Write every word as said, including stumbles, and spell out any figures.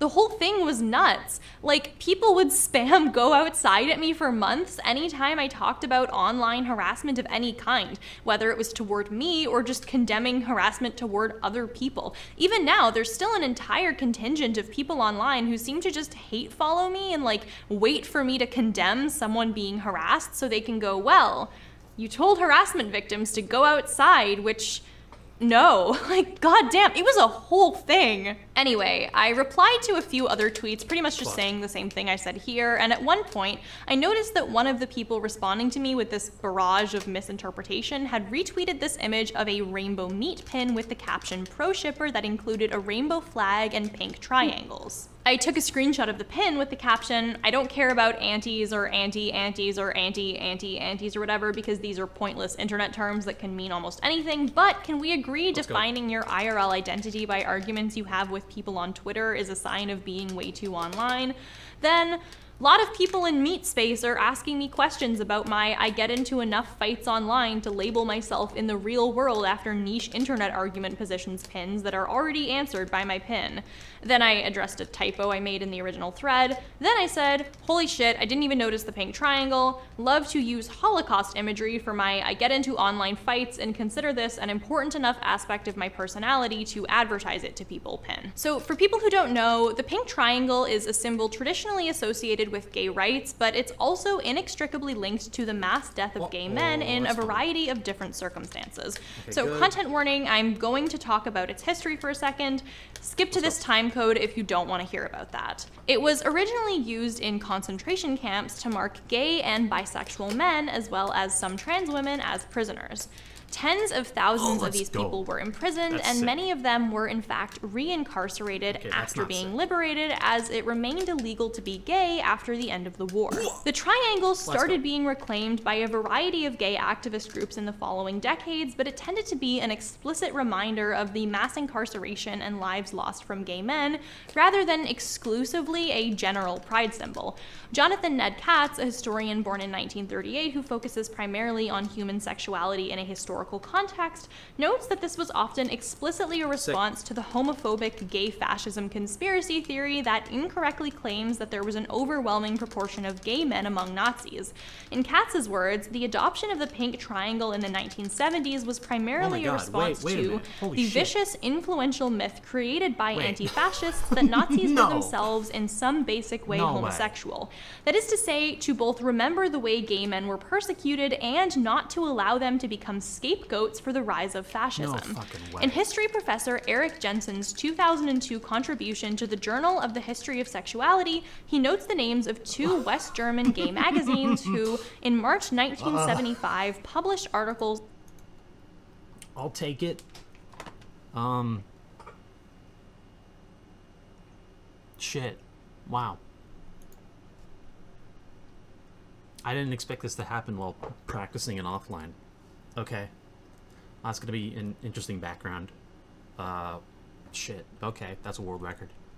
The whole thing was nuts. Like, people would spam go outside at me for months anytime I talked about online harassment of any kind, whether it was toward me or just condemning harassment toward other people. Even now, there's still an entire contingent of people online who seem to just hate follow me and like wait for me to condemn someone being harassed so they can go, well, you told harassment victims to go outside, which... no, like, goddamn, it was a whole thing. Anyway, I replied to a few other tweets, pretty much just saying the same thing I said here, and at one point, I noticed that one of the people responding to me with this barrage of misinterpretation had retweeted this image of a rainbow meat pin with the caption "Pro Shipper" that included a rainbow flag and pink triangles. I took a screenshot of the pin with the caption, "I don't care about antis or anti-antis or anti-anti-antis or whatever because these are pointless internet terms that can mean almost anything, but can we agree Let's defining go. your I R L identity by arguments you have with people on Twitter is a sign of being way too online?" Then, a lot of people in meat space are asking me questions about my I get into enough fights online to label myself in the real world after niche internet argument positions pins that are already answered by my pin. Then I addressed a typo I made in the original thread. Then I said, holy shit, I didn't even notice the pink triangle. Love to use Holocaust imagery for my I get into online fights and consider this an important enough aspect of my personality to advertise it to people pin. So for people who don't know, the pink triangle is a symbol traditionally associated with gay rights, but it's also inextricably linked to the mass death of gay men in a variety of different circumstances. So good. content warning, I'm going to talk about its history for a second. Skip to this time code if you don't want to hear about that. It was originally used in concentration camps to mark gay and bisexual men, as well as some trans women, as prisoners. Tens of thousands Oh, of these let's go. people were imprisoned, That's and sick. many of them were in fact re-incarcerated Okay, that's after not being sick. liberated, as it remained illegal to be gay after the end of the war. The triangle started go. being reclaimed by a variety of gay activist groups in the following decades, but it tended to be an explicit reminder of the mass incarceration and lives lost from gay men, rather than exclusively a general pride symbol. Jonathan Ned Katz, a historian born in nineteen thirty-eight who focuses primarily on human sexuality in a historical context, notes that this was often explicitly a response to the homophobic gay fascism conspiracy theory that incorrectly claims that there was an overwhelming proportion of gay men among Nazis. In Katz's words, the adoption of the pink triangle in the nineteen seventies was primarily Oh my a God, response wait- wait a to minute. Holy the shit. vicious, influential myth created by Wait. anti-fascists that Nazis No. were themselves in some basic way No way. homosexual. That is to say, to both remember the way gay men were persecuted and not to allow them to become scapegoats for the rise of fascism. fucking way. In history professor Eric Jensen's two thousand two contribution to the Journal of the History of Sexuality, he notes the names of two West German gay magazines who, in March nineteen seventy-five, published articles. I'll take it. Um. Shit. Wow. I didn't expect this to happen while practicing an offline. Okay. That's gonna be an interesting background. Uh, shit. Okay, that's a world record.